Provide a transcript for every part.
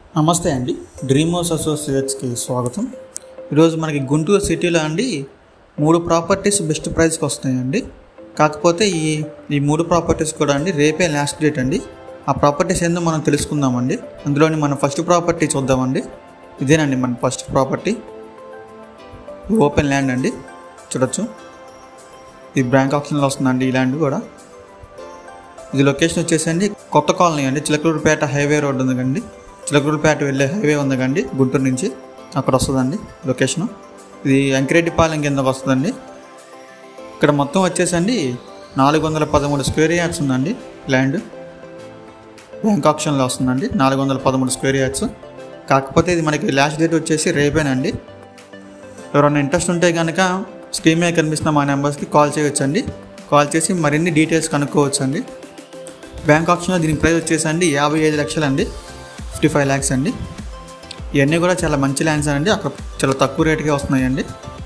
నమస్తే అండి. Dream house అసోసియేట్స్కి స్వాగతం. ఈరోజు మనకి గుంటూరు సిటీలో అండి 3 ప్రాపర్టీస్ బెస్ట్ ప్రైస్కి వస్తాయండి. కాకపోతే ఈ 3 ప్రాపర్టీస్ కూడా అండి రేపే లాస్ట్ డేట్ అండి. ఆ ప్రాపర్టీస్ ఏందో మనం తెలుసుకుందామండి. అందులోని మనం ఫస్ట్ ప్రాపర్టీ చూద్దామండి. ఇదేనండి మన ఫస్ట్ ప్రాపర్టీ. ఓపెన్ ల్యాండ్ అండి, చూడొచ్చు. ఇది బ్యాంక్ ఆప్షన్లో వస్తుందండి ఈ ల్యాండ్ కూడా. ఇది లొకేషన్ వచ్చేసండి కొత్త కాలనీ అండి. చిలకలూరుపేట హైవే రోడ్ ఉంది కండి. చిలకలూరుపేట వెళ్ళే హైవే ఉంది కండి గుంటూరు నుంచి, అక్కడ వస్తుందండి లొకేషను. ఇది అంకిరెడ్డిపాలెం కిందకు వస్తుందండి. ఇక్కడ మొత్తం వచ్చేసండి 413 స్క్వేర్ యార్డ్స్ ఉందండి ల్యాండ్. బ్యాంక్ ఆప్షన్లో వస్తుందండి 413 స్క్వేర్ యార్డ్స్. కాకపోతే ఇది మనకి లాస్ట్ డేట్ వచ్చేసి రేపేనండి. ఎవరైనా ఇంట్రెస్ట్ ఉంటే కనుక స్క్రీన్ మీద కనిపిస్తున్న మా నెంబర్స్కి కాల్ చేయొచ్చండి. కాల్ చేసి మరిన్ని డీటెయిల్స్ కనుక్కోవచ్చండి. బ్యాంక్ ఆప్షన్లో దీని ప్రైస్ వచ్చేసండి 55 లక్షలు అండి, 55 lakhs అండి. ఇవన్నీ కూడా చాలా మంచి ల్యాండ్స్ అండి, అక్కడ చాలా తక్కువ రేటుకే వస్తున్నాయండి.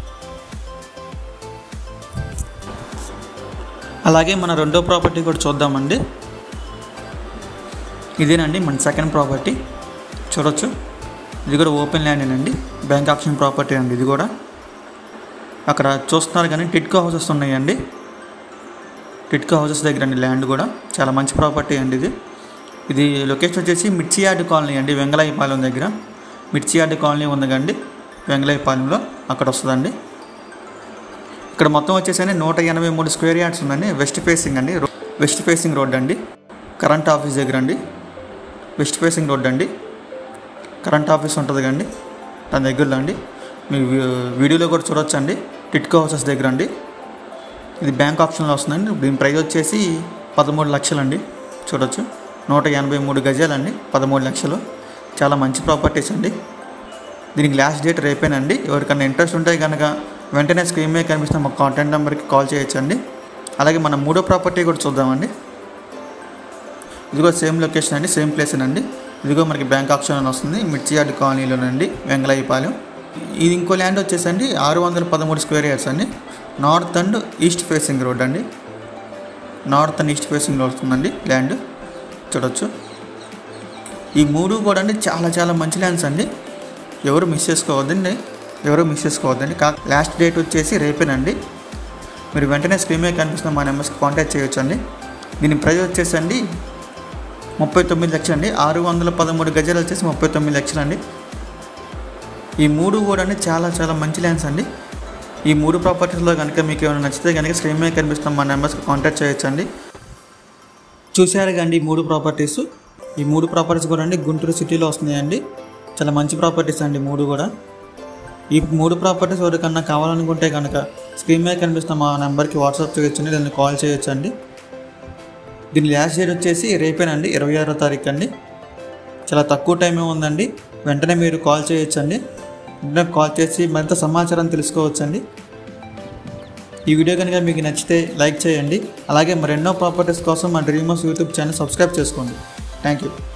అలాగే మన రెండో ప్రాపర్టీ కూడా చూద్దామండి. ఇదేనండి మన సెకండ్ ప్రాపర్టీ, చూడొచ్చు. ఇది కూడా ఓపెన్ ల్యాండేనండి, బ్యాంక్ ఆప్షన్ ప్రాపర్టీ అండి. ఇది కూడా అక్కడ చూస్తున్నారు కానీ టిట్కో హౌసెస్ ఉన్నాయండి. టిట్కో హౌసెస్ దగ్గర అండి ల్యాండ్ కూడా చాలా మంచి ప్రాపర్టీ అండి. ఇది లొకేషన్ వచ్చేసి మిర్చియార్డ్ కాలనీ అండి, వెంగళాయపాలెం దగ్గర. మిర్చియార్డ్ కాలనీ ఉందండి వెంగళాయపాలెంలో, అక్కడ వస్తుందండి. ఇక్కడ మొత్తం వచ్చేసి 183 స్క్వేర్ యార్డ్స్ ఉందండి. వెస్ట్ ఫేసింగ్ అండి, వెస్ట్ ఫేసింగ్ రోడ్ అండి. కరెంట్ ఆఫీస్ దగ్గర అండి, వెస్ట్ ఫేసింగ్ రోడ్ అండి. కరెంట్ ఆఫీస్ ఉంటుంది కండి దాని దగ్గరలో అండి. మీరు వీడియోలో కూడా చూడొచ్చు అండి. టిట్కో హౌసెస్ దగ్గర అండి. ఇది బ్యాంక్ ఆప్షన్లో వస్తుందండి. దీని ప్రైస్ వచ్చేసి 13 లక్షలు అండి, చూడొచ్చు. 183 గజాలండి, 13 లక్షలు. చాలా మంచి ప్రాపర్టీస్ అండి. దీనికి లాస్ట్ డేట్ రేపేనండి. ఎవరికైనా ఇంట్రెస్ట్ ఉంటే కనుక వెంటనే స్క్రీన్ మీద కనిపిస్తున్న మా కాంటాక్ట్ నెంబర్కి కాల్ చేయొచ్చండి. అలాగే మనం మూడో ప్రాపర్టీ కూడా చూద్దామండి. ఇది కూడా సేమ్ లొకేషన్ అండి, సేమ్ ప్లేసేనండి. ఇదిగో మనకి బ్యాంక్ ఆప్షన్ అని వస్తుంది, మిర్చియార్డ్ కాలనీలోనండి, వెంగళాయపాలెం. ఇది ఇంకో ల్యాండ్ వచ్చేసండి 613 స్క్వేర్ యార్డ్స్ అండి. North and east facing road అండి. North and east facing road వస్తుందండి ల్యాండ్, చూడొచ్చు. ఈ 3 కూడా అండి చాలా చాలా మంచి ల్యాండ్స్ అండి. ఎవరు మిస్ చేసుకోవద్దండి, లాస్ట్ డేట్ వచ్చేసి రేపేనండి. మీరు వెంటనే స్క్రీన్ మీద కనిపిస్తున్న మా నెంబర్స్కి కాంటాక్ట్ చేయొచ్చండి. దీని ప్రైస్ వచ్చేసండి 39 లక్షలు అండి. 613 గజాలు వచ్చేసి 39 లక్షలు అండి. ఈ 3 కూడా అండి చాలా చాలా మంచి ల్యాండ్స్ అండి. ఈ 3 ప్రాపర్టీస్లో కనుక మీకు ఏమైనా నచ్చితే కనుక స్క్రీన్ మీద కనిపిస్తున్న మా నెంబర్స్కి కాంటాక్ట్ చేయొచ్చండి. చూసారు కండి ఈ 3 ప్రాపర్టీస్. ఈ 3 ప్రాపర్టీస్ కూడా అండి గుంటూరు సిటీలో వస్తున్నాయండి. చాలా మంచి ప్రాపర్టీస్ అండి 3 కూడా. ఈ 3 ప్రాపర్టీస్ ఎవరికన్నా కావాలనుకుంటే కనుక స్క్రీన్ మీద కనిపిస్తున్న మా నెంబర్కి వాట్సాప్ చేయొచ్చండి, దాన్ని కాల్ చేయొచ్చండి. దీని లాస్ట్ డేట్ వచ్చేసి రేపేనండి, 26వ తారీఖు అండి. చాలా తక్కువ టైమే ఉందండి. వెంటనే మీరు కాల్ చేయొచ్చండి. వెంటనే కాల్ చేసి మరింత సమాచారం తెలుసుకోవచ్చండి. ఈ వీడియో కనుక మీకు నచ్చితే లైక్ చేయండి. అలాగే మరెన్నో ప్రాపర్టీస్ కోసం మా dream house YouTube channel subscribe చేసుకోండి. Thank you.